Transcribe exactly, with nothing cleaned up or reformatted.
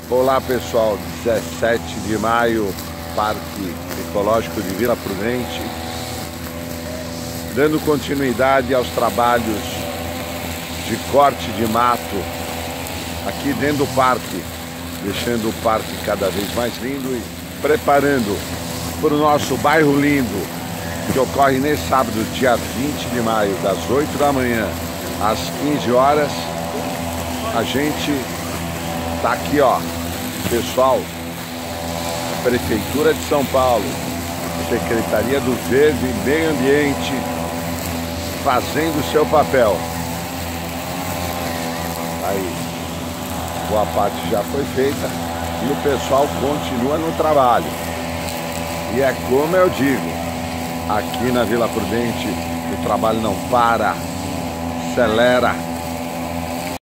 Olá pessoal, dezessete de maio, Parque Ecológico de Vila Prudente, dando continuidade aos trabalhos de corte de mato aqui dentro do parque, deixando o parque cada vez mais lindo e preparando para o nosso bairro lindo, que ocorre nesse sábado, dia vinte de maio, das oito da manhã às quinze horas. A gente tá aqui, ó, pessoal, Prefeitura de São Paulo, Secretaria do Verde e Meio Ambiente, fazendo o seu papel. Aí, boa parte já foi feita e o pessoal continua no trabalho. E é como eu digo, aqui na Vila Prudente o trabalho não para, acelera.